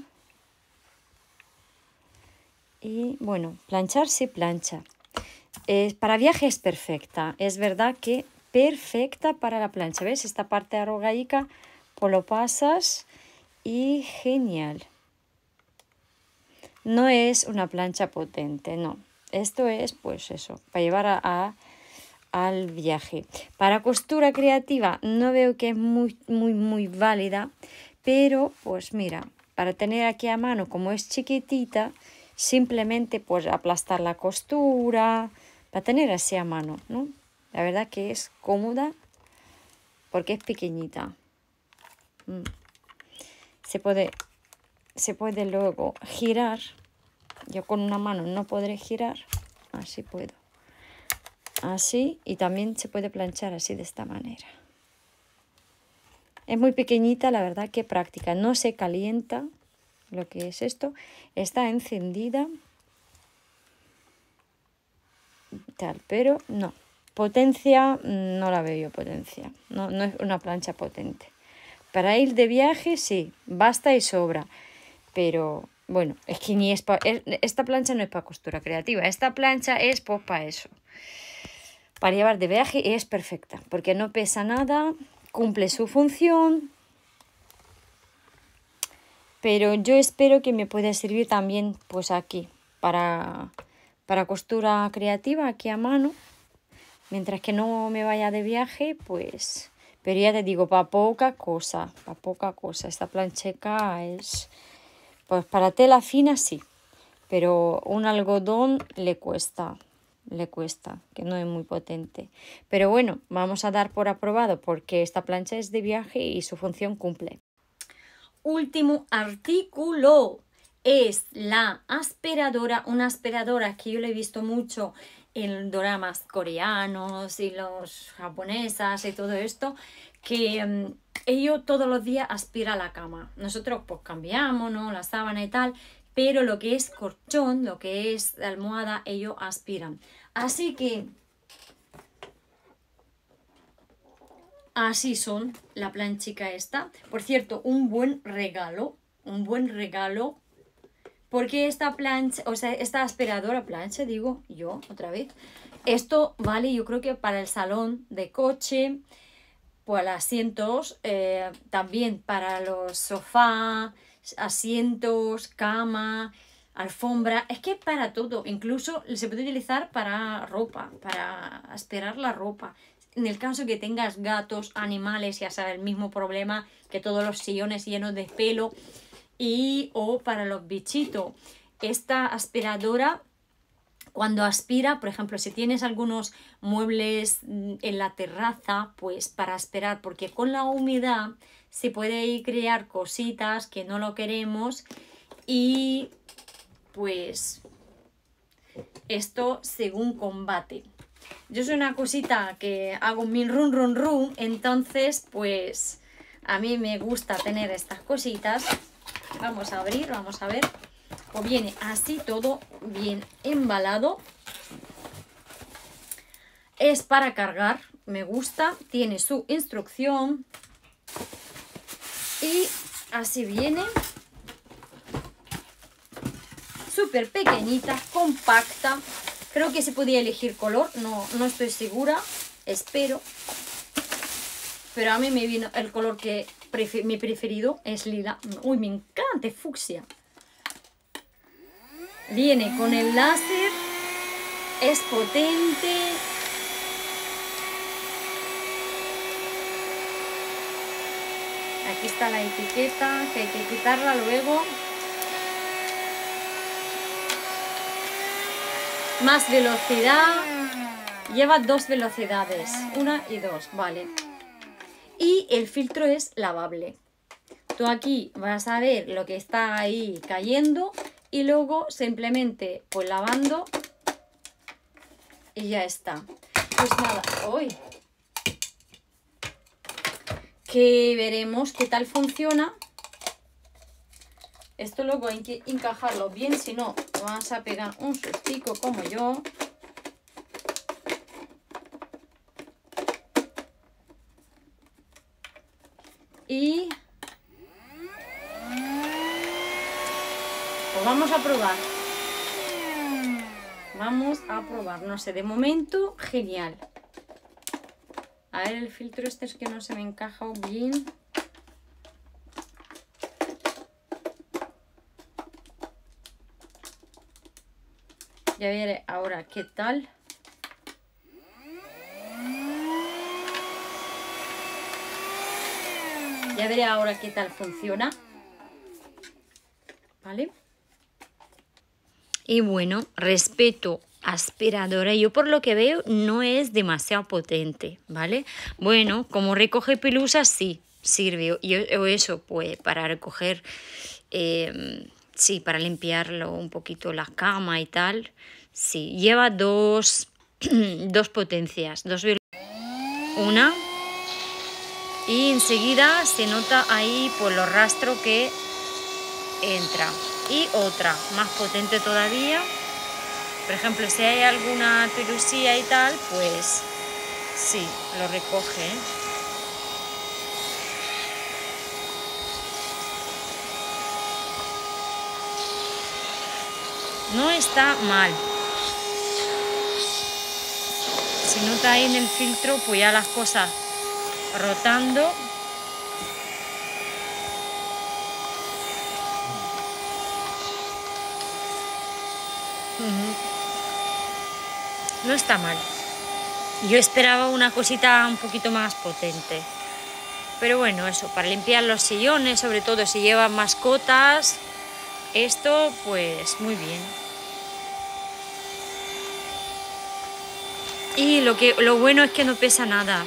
Y bueno, planchar sí plancha. Para viaje es perfecta. Es verdad que perfecta para la plancha. ¿Ves? Esta parte arrugadica, pues lo pasas y genial. No es una plancha potente, no. Esto es, pues eso, para llevar al viaje. Para costura creativa no veo que es muy válida, pero pues mira, para tener aquí a mano, como es chiquitita, simplemente pues aplastar la costura, para tener así a mano, ¿no? La verdad que es cómoda porque es pequeñita. Se puede luego girar. Yo con una mano no podré girar, así puedo. Así, y también se puede planchar así de esta manera. Es muy pequeñita, la verdad que práctica. No se calienta, lo que es esto. Está encendida. Tal, pero no. Potencia, no la veo yo potencia. No es una plancha potente. Para ir de viaje, sí, basta y sobra. Pero bueno, es que ni es esta plancha no es para costura creativa. Esta plancha es pues para eso. Para llevar de viaje es perfecta, porque no pesa nada, cumple su función. Pero yo espero que me pueda servir también pues aquí, para costura creativa, aquí a mano. Mientras que no me vaya de viaje, pues... Pero ya te digo, para poca cosa, para poca cosa. Esta plancheca es... Pues para tela fina sí, pero un algodón le cuesta, que no es muy potente. Pero bueno, vamos a dar por aprobado porque esta plancha es de viaje y su función cumple. Último artículo es la aspiradora, una aspiradora que yo le he visto mucho en doramas coreanos y los japonesas y todo esto, que ellos todos los días aspira la cama. Nosotros pues cambiamos, ¿no? La sábana y tal, pero lo que es colchón, lo que es almohada, ellos aspiran. Así que así son la planchica esta. Por cierto, un buen regalo, porque esta plancha, o sea, esta aspiradora plancha, digo yo otra vez, esto vale yo creo que para el salón de coche, pues asientos, también para los sofás, asientos, cama, alfombra, es que para todo, incluso se puede utilizar para ropa, para aspirar la ropa. En el caso que tengas gatos, animales, ya sabes, el mismo problema que todos los sillones llenos de pelo, o para los bichitos. Esta aspiradora, cuando aspira, por ejemplo, si tienes algunos muebles en la terraza, pues para aspirar, porque con la humedad se puede crear cositas que no lo queremos y pues esto según combate. Yo soy una cosita que hago mi run, entonces pues a mí me gusta tener estas cositas. Vamos a abrir, vamos a ver. Pues viene así todo bien embalado. Es para cargar, me gusta. Tiene su instrucción. Y así viene. Súper pequeñita, compacta. Creo que se podía elegir color, no estoy segura. Espero. Pero a mí me vino el color que mi preferido es lila. Uy, me encanta, es fucsia. Viene con el láser, es potente. Aquí está la etiqueta, que hay que quitarla luego. Más velocidad. Lleva 2 velocidades, 1 y 2, vale. y el filtro es lavable. Tú aquí vas a ver lo que está ahí cayendo y luego simplemente pues lavando y ya está. Pues nada, hoy que veremos qué tal funciona. Esto luego hay que encajarlo bien, si no vas a pegar un sustico como yo. Y pues vamos a probar. Vamos a probar, no sé, de momento genial. A ver, el filtro este es que no se me encaja bien. Ya veré ahora qué tal. Ya veré ahora qué tal funciona. ¿Vale? Y bueno, respecto aspiradora, yo por lo que veo no es demasiado potente, ¿vale? Bueno, como recoge pelusas sí, sirve. O eso, pues para recoger, sí, para limpiarlo un poquito la cama y tal. Sí, lleva dos potencias, una, y enseguida se nota ahí por los rastros que entra. Y otra, más potente todavía. Por ejemplo, si hay alguna pelusilla y tal, pues sí, lo recoge. No está mal. Se nota ahí en el filtro, pues ya las cosas rotando. No está mal. Yo esperaba una cosita un poquito más potente. Pero bueno, eso, para limpiar los sillones, sobre todo si llevan mascotas, esto pues muy bien. Y lo bueno es que no pesa nada.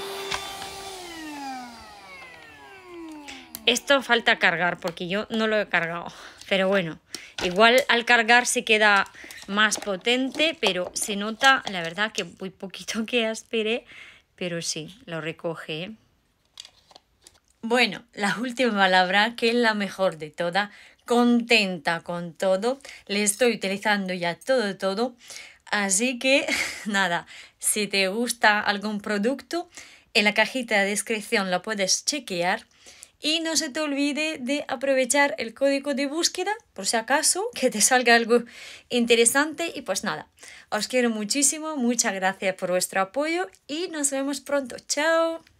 Esto falta cargar porque yo no lo he cargado. Pero bueno, igual al cargar se queda más potente, pero se nota, la verdad, que muy poquito que aspire, pero sí, lo recoge, ¿eh? Bueno, la última palabra, que es la mejor de todas, contenta con todo. Le estoy utilizando ya todo. Así que nada, si te gusta algún producto, en la cajita de descripción lo puedes chequear. Y no se te olvide de aprovechar el código de búsqueda, por si acaso, que te salga algo interesante. Y pues nada, os quiero muchísimo, muchas gracias por vuestro apoyo y nos vemos pronto. ¡Chao!